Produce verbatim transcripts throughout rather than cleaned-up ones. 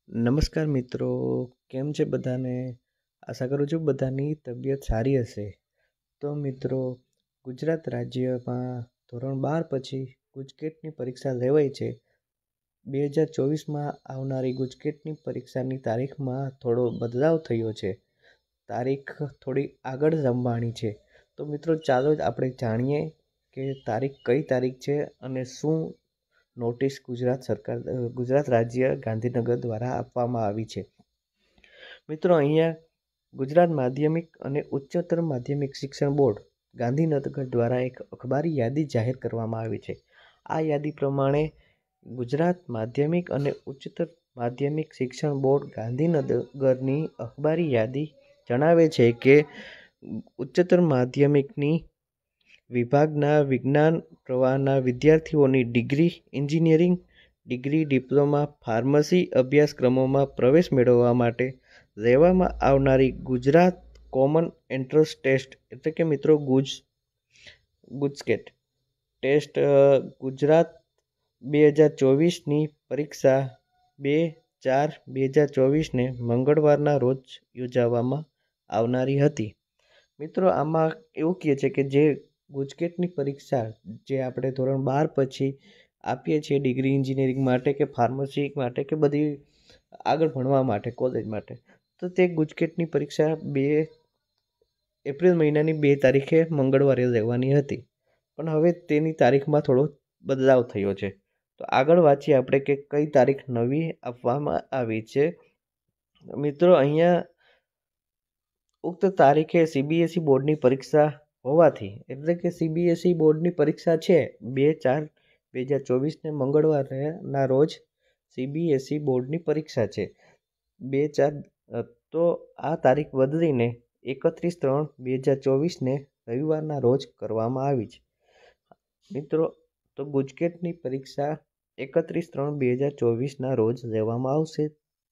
નમસ્કાર મિત્રો, કેમ છે બધાને? આશા કરું છું બધાની તબિયત સારી હશે. તો મિત્રો, ગુજરાત રાજ્યમાં ધોરણ બાર પછી ગુજકેટની પરીક્ષા લેવાય છે. બે હજાર ચોવીસમાં આવનારી ગુજકેટની પરીક્ષાની તારીખમાં થોડો બદલાવ થયો છે. તારીખ થોડી આગળ જમવાની છે. તો મિત્રો, ચાલો જ આપણે જાણીએ કે તારીખ કઈ તારીખ છે અને શું નોટિસ ગુજરાત સરકાર ગુજરાત રાજ્ય ગાંધીનગર દ્વારા આપવામાં આવી છે. મિત્રો, અહીંયા ગુજરાત માધ્યમિક અને ઉચ્ચતર માધ્યમિક શિક્ષણ બોર્ડ ગાંધીનગર દ્વારા એક અખબારી યાદી જાહેર કરવામાં આવી છે. આ યાદી પ્રમાણે ગુજરાત માધ્યમિક અને ઉચ્ચતર માધ્યમિક શિક્ષણ બોર્ડ ગાંધીનગરની અખબારી યાદી જણાવે છે કે ઉચ્ચતર માધ્યમિકની વિભાગના વિજ્ઞાન પ્રવાહના વિદ્યાર્થીઓની degree, engineering degree, diploma, pharmacy અભ્યાસક્રમોમાં પ્રવેશ મેળવવા માટે લેવામાં આવનારી ગુજરાત કોમન એન્ટ્રન્સ ટેસ્ટ એટલે કે મિત્રો ગુજ ગુજકેટ ટેસ્ટ ગુજરાત બે હજાર ચોવીસની પરીક્ષા બે ચાર બે હજાર ચોવીસને મંગળવારના રોજ યોજવામાં આવનારી હતી. મિત્રો, આમાં એવું કહે છે કે જે ગુજકેટની પરીક્ષા જે આપણે ધોરણ બાર પછી આપીએ છીએ ડિગ્રી, એન્જિનિયરિંગ માટે કે ફાર્મસી માટે કે બધી આગળ ભણવા માટે કોલેજ માટે, તો તે ગુજકેટની પરીક્ષા બે એપ્રિલ મહિનાની બે તારીખે મંગળવારે લેવાની હતી. પણ હવે તેની તારીખમાં થોડો બદલાવ થયો છે. તો આગળ વાંચીએ આપણે કે કઈ તારીખ નવી આપવામાં આવી છે. મિત્રો, અહીંયા ઉક્ત તારીખે સીબીએસઈ બોર્ડની પરીક્ષા હોવાથી એટલે કે સીબીએસઈ બોર્ડની પરીક્ષા છે બે ચાર બે હજાર ચોવીસને મંગળવારના રોજ સીબીએસઈ બોર્ડની પરીક્ષા છે બે ચાર તો આ તારીખ બદલીને એકત્રીસ ત્રણ બે હજાર ચોવીસને રવિવારના રોજ કરવામાં આવી છે. મિત્રો, તો ગુજકેટની પરીક્ષા એકત્રીસ ત્રણ બે હજાર ચોવીસના રોજ લેવામાં આવશે,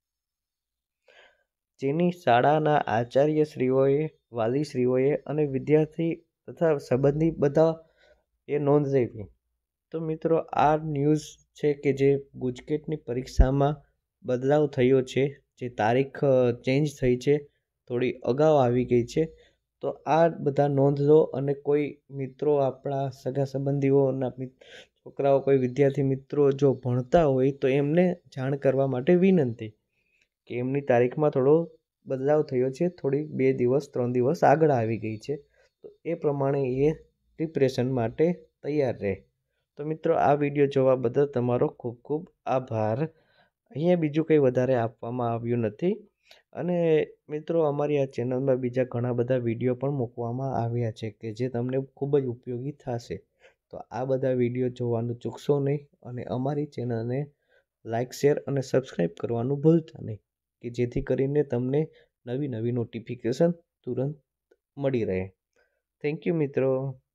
જેની શાળાના આચાર્યશ્રીઓએ, વાલીશ્રીઓએ અને વિદ્યાર્થી તથા સંબંધી બધા એ નોંધ લેવી. તો મિત્રો, આ ન્યૂઝ છે કે જે ગુજકેટની પરીક્ષામાં બદલાવ થયો છે, જે તારીખ ચેન્જ થઈ છે, થોડી અગાઉ આવી ગઈ છે. તો આ બધા નોંધ લો અને કોઈ મિત્રો આપણા સગા સંબંધીઓના છોકરાઓ, કોઈ વિદ્યાર્થી મિત્રો જો ભણતા હોય તો એમને જાણ કરવા માટે વિનંતી કે એમની તારીખમાં થોડો બદલાવ થયો છે, થોડી બે દિવસ ત્રણ દિવસ આગળ આવી ગઈ છે. તો એ પ્રમાણે એ પ્રિપરેશન માટે તૈયાર રહે. તો મિત્રો, આ વિડીયો જોવા બદલ તમારો ખૂબ ખૂબ આભાર. અહીંયા બીજું કંઈ વધારે આપવામાં આવ્યું નથી. અને મિત્રો, અમારી આ ચેનલમાં બીજા ઘણા બધા વિડીયો પણ મૂકવામાં આવ્યા છે કે જે તમને ખૂબ જ ઉપયોગી થશે. તો આ બધા વિડીયો જોવાનું ચૂકશો નહીં અને અમારી ચેનલને લાઇક, શેર અને સબસ્ક્રાઈબ કરવાનું ભૂલતા નહીં કે જેથી કરીને તમને નવી નવી નોટિફિકેશન તુરંત મળી રહે. થેન્ક યુ મિત્રો.